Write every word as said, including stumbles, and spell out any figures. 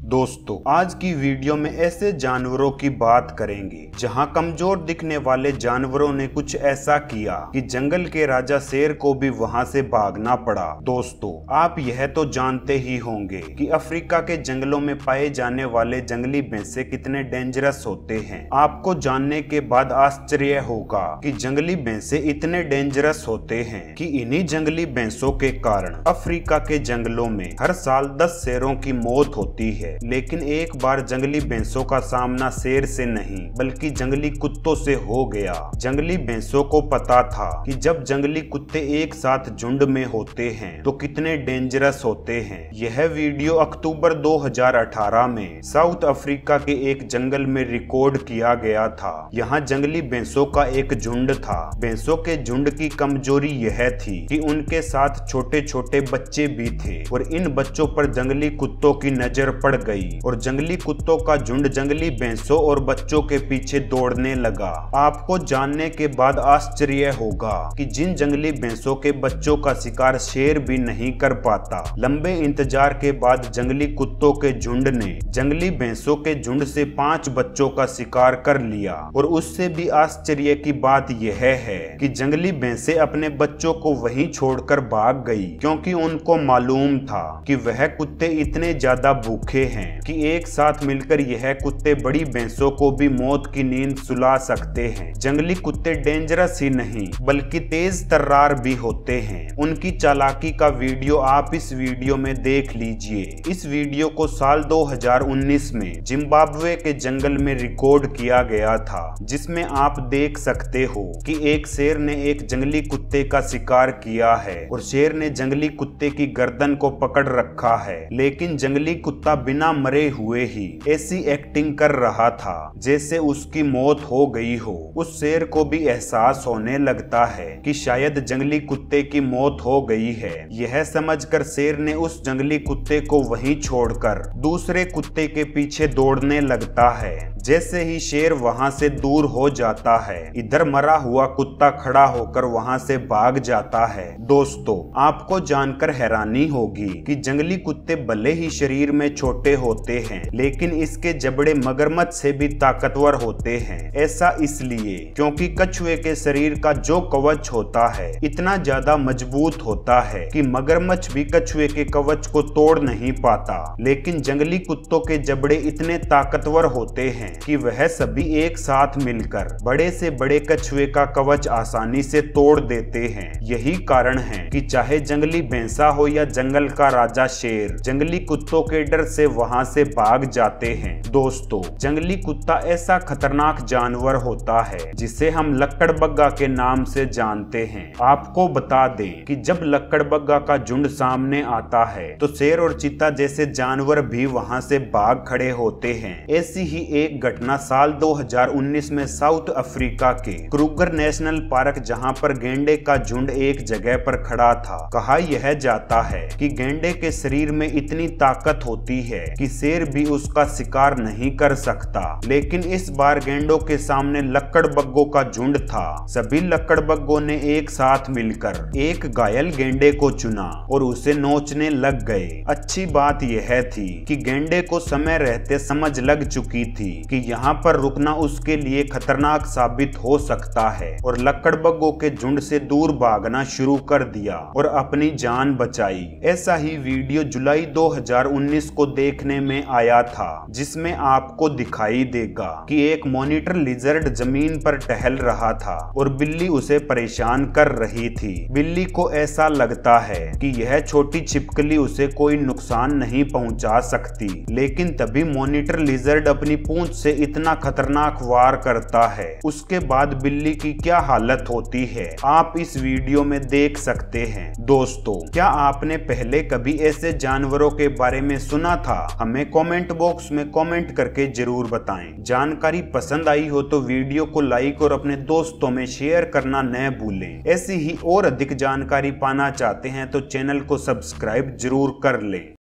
दोस्तों, आज की वीडियो में ऐसे जानवरों की बात करेंगे जहां कमजोर दिखने वाले जानवरों ने कुछ ऐसा किया कि जंगल के राजा शेर को भी वहां से भागना पड़ा। दोस्तों, आप यह तो जानते ही होंगे कि अफ्रीका के जंगलों में पाए जाने वाले जंगली भैंसे कितने डेंजरस होते हैं। आपको जानने के बाद आश्चर्य होगा कि जंगली भैंसे इतने डेंजरस होते हैं कि इन्हीं जंगली भैंसों के कारण अफ्रीका के जंगलों में हर साल दस शेरों की मौत होती है। लेकिन एक बार जंगली भैंसों का सामना शेर से नहीं बल्कि जंगली कुत्तों से हो गया। जंगली भैंसों को पता था कि जब जंगली कुत्ते एक साथ झुंड में होते हैं तो कितने डेंजरस होते हैं। यह वीडियो अक्टूबर दो हज़ार अठारह में साउथ अफ्रीका के एक जंगल में रिकॉर्ड किया गया था। यहाँ जंगली भैंसों का एक झुंड था। भैंसों के झुंड की कमजोरी यह थी कि उनके साथ छोटे छोटे बच्चे भी थे और इन बच्चों पर जंगली कुत्तों की नजर पड़ गई और जंगली कुत्तों का झुंड जंगली भैंसों और बच्चों के पीछे दौड़ने लगा। आपको जानने के बाद आश्चर्य होगा कि जिन जंगली भैंसों के बच्चों का शिकार शेर भी नहीं कर पाता। लंबे इंतजार के बाद जंगली कुत्तों के झुंड ने जंगली भैंसों के झुंड से पांच बच्चों का शिकार कर लिया और उससे भी आश्चर्य की बात यह है कि जंगली भैंसे अपने बच्चों को वहीं छोड़कर भाग गई, क्योंकि उनको मालूम था कि वह कुत्ते इतने ज्यादा भूखे हैं कि एक साथ मिलकर यह कुत्ते बड़ी भैंसों को भी मौत की नींद सुला सकते हैं। जंगली कुत्ते डेंजरस ही नहीं बल्कि तेज तर्रार भी होते हैं। उनकी चालाकी का वीडियो आप इस वीडियो में देख लीजिए। इस वीडियो को साल दो हज़ार उन्नीस में जिम्बाब्वे के जंगल में रिकॉर्ड किया गया था, जिसमें आप देख सकते हो कि एक शेर ने एक जंगली कुत्ते का शिकार किया है और शेर ने जंगली कुत्ते की गर्दन को पकड़ रखा है, लेकिन जंगली कुत्ता बिना मरे हुए ही ऐसी एक्टिंग कर रहा था जैसे उसकी मौत हो गई हो। उस शेर को भी एहसास होने लगता है कि शायद जंगली कुत्ते की मौत हो गई है। यह समझकर शेर ने उस जंगली कुत्ते को वहीं छोड़कर दूसरे कुत्ते के पीछे दौड़ने लगता है। जैसे ही शेर वहां से दूर हो जाता है, इधर मरा हुआ कुत्ता खड़ा होकर वहां से भाग जाता है। दोस्तों, आपको जानकर हैरानी होगी कि जंगली कुत्ते भले ही शरीर में छोटे होते हैं, लेकिन इसके जबड़े मगरमच्छ से भी ताकतवर होते हैं। ऐसा इसलिए क्योंकि कछुए के शरीर का जो कवच होता है इतना ज्यादा मजबूत होता है कि मगरमच्छ भी कछुए के कवच को तोड़ नहीं पाता। लेकिन जंगली कुत्तों के जबड़े इतने ताकतवर होते हैं कि वह सभी एक साथ मिलकर बड़े से बड़े कछुए का कवच आसानी से तोड़ देते हैं। यही कारण है कि चाहे जंगली भैंसा हो या जंगल का राजा शेर, जंगली कुत्तों के डर से वहां से भाग जाते हैं। दोस्तों, जंगली कुत्ता ऐसा खतरनाक जानवर होता है जिसे हम लकड़बग्गा के नाम से जानते हैं। आपको बता दें कि जब लकड़बग्गा का झुंड सामने आता है तो शेर और चीता जैसे जानवर भी वहां से भाग खड़े होते हैं। ऐसी ही एक घटना साल दो हज़ार उन्नीस में साउथ अफ्रीका के क्रूगर नेशनल पार्क, जहां पर गेंडे का झुंड एक जगह पर खड़ा था। कहा यह जाता है कि गेंडे के शरीर में इतनी ताकत होती है कि शेर भी उसका शिकार नहीं कर सकता। लेकिन इस बार गेंडों के सामने लकड़बग्गों का झुंड था। सभी लकड़बग्गों ने एक साथ मिलकर एक घायल गेंडे को चुना और उसे नोचने लग गए। अच्छी बात यह थी कि गेंडे को समय रहते समझ लग चुकी थी कि यहाँ पर रुकना उसके लिए खतरनाक साबित हो सकता है और लकड़बग्गों के झुंड से दूर भागना शुरू कर दिया और अपनी जान बचाई। ऐसा ही वीडियो जुलाई दो हज़ार उन्नीस को देखने में आया था, जिसमें आपको दिखाई देगा कि एक मॉनिटर लिजर्ड जमीन पर टहल रहा था और बिल्ली उसे परेशान कर रही थी। बिल्ली को ऐसा लगता है कि यह छोटी छिपकली उसे कोई नुकसान नहीं पहुंचा सकती, लेकिन तभी मॉनिटर लिजर्ड अपनी पूंछ से इतना खतरनाक वार करता है। उसके बाद बिल्ली की क्या हालत होती है आप इस वीडियो में देख सकते हैं। दोस्तों, क्या आपने पहले कभी ऐसे जानवरों के बारे में सुना था? हमें कमेंट बॉक्स में कमेंट करके जरूर बताएं। जानकारी पसंद आई हो तो वीडियो को लाइक और अपने दोस्तों में शेयर करना न भूलें। ऐसी ही और अधिक जानकारी पाना चाहते हैं तो चैनल को सब्सक्राइब जरूर कर लें।